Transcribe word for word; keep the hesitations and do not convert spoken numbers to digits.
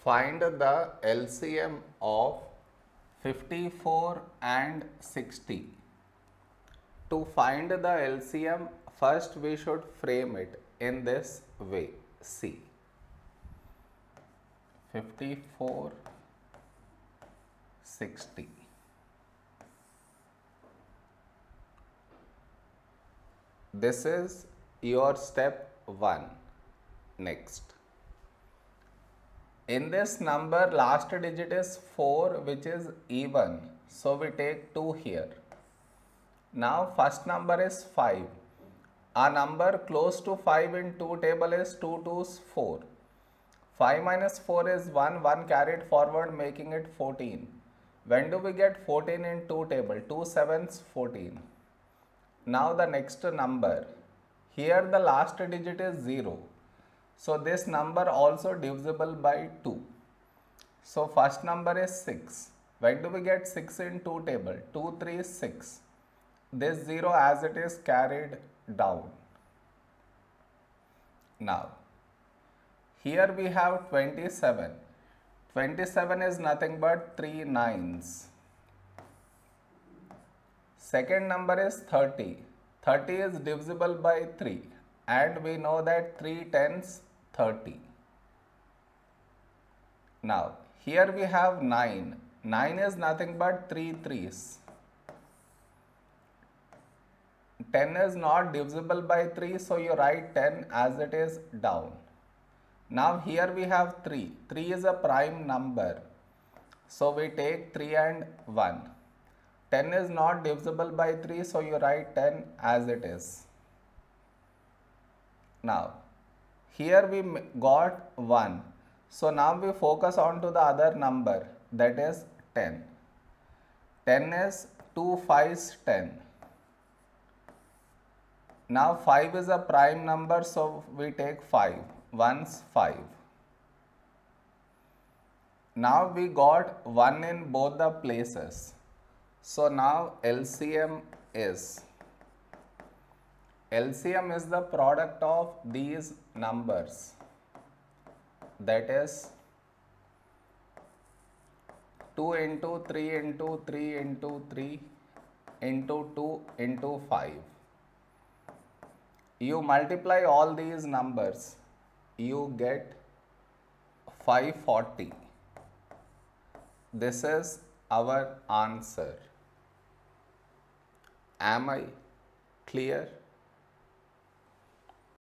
Find the L C M of fifty-four and sixty. To find the L C M, first we should frame it in this way. See, fifty-four, sixty. This is your step one. Next, in this number last digit is four, which is even, so we take two here. Now first number is five. A number close to five in two table is two twos four. five minus four is one, one carried forward making it fourteen. When do we get fourteen in two table? two sevens fourteen. Now the next number, here the last digit is zero. So this number also divisible by two. So first number is six. When do we get six in two table? two, three, six. This zero as it is carried down. Now, here we have twenty-seven. twenty-seven is nothing but three nines. Second number is thirty. thirty is divisible by three. And we know that three tens, thirty. Now, here we have nine. nine is nothing but three threes. ten is not divisible by three, so you write ten as it is down. Now, here we have three. three is a prime number. So, we take three and one. ten is not divisible by three, so you write ten as it is. Now, here we got one. So, now we focus on to the other number, that is ten. ten is two fives ten. Now, five is a prime number, so we take five. ones five. Now, we got one in both the places. So, now L C M is L C M is the product of these numbers, that is two into three into three into three into two into five. You multiply all these numbers, you get five forty. This is our answer. Am I clear?